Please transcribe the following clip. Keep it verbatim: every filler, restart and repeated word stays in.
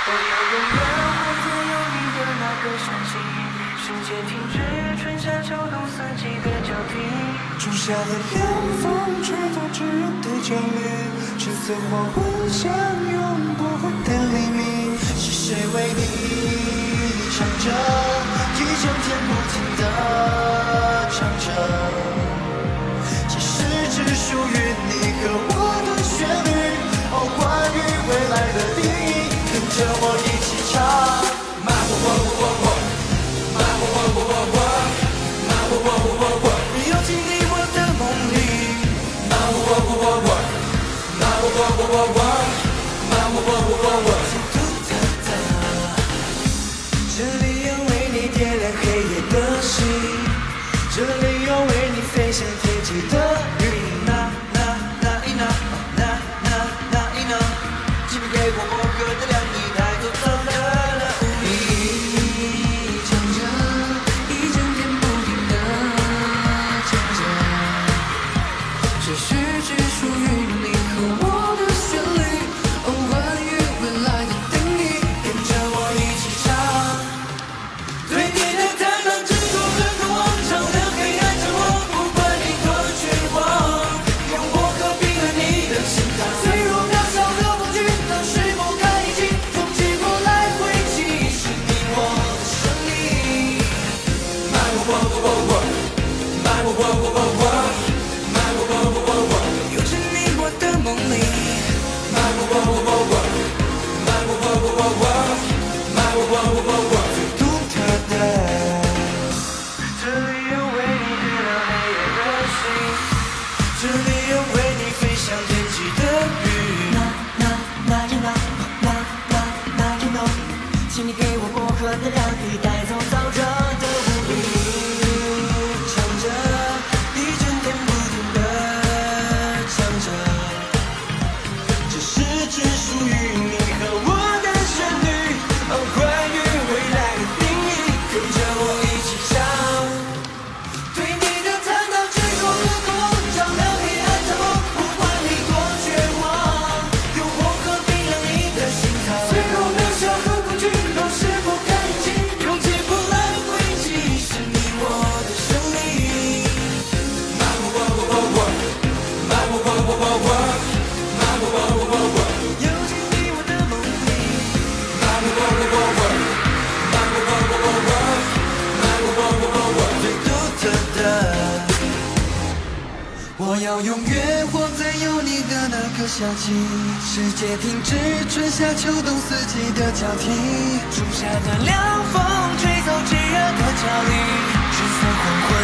我要永远活在有你的那个夏季，世界停止，春夏秋冬四季的交替。 仲夏的凉风吹走炙热的焦虑，橙色黄昏相拥不悔的黎明。是谁为你唱着，一整天不停地唱着，这是只属于你和我的旋律。哦，关于未来的定义，跟着我一起唱。My world, world, world, my world, world, world, my world, world, world。游进你我的梦里。My world, world, world, my world, world, world, my world, world, world。独特的，这里有为你点亮黑夜的星，这里有为你飞向天际的云。那那那一那那那那一那，请你给我薄荷的凉意，带走走的那雾里。唱着，一整天不停地唱着，这是只属于你和我的旋律。哦，关于未来的定义，跟着我一起唱。对你的坦荡执着和渴望，照亮黑暗着我，不管你多绝望，用我和冰冷你的心脏。脆弱渺小的恐惧，都是不堪一击，冲击过来回击，是你我的胜利。My world, world, world, my world, world, world, my world, world, world。游进你我的梦里。My world, world, world, my world, world, world, my world, world, world。最独特的。这里有为你点亮黑夜的星，这里有为你飞向天际的云。那那那一那那那那一那，请你给我薄荷的凉意，带走燥热的无力。唱着，一整天不停地唱着，这是只属于你和我的旋律。哦，关于未来的定义，跟着我一起唱。对你的坦荡执着和渴望，照亮黑暗着我，不管你多绝望，用我和冰冷你的心脏。脆弱渺小和恐惧，都是不堪一击，勇气不来回击，是你我的胜利。My world, world, world, my world, world, world, my world, world, world。游进你我的梦里。My world, world, world, my world, world, world, my world, world, world。最独特的，我要永远活在有你的那个夏季，世界停止，春夏秋冬四季的交替。仲夏的凉风吹走炙热的焦虑，橙色黄昏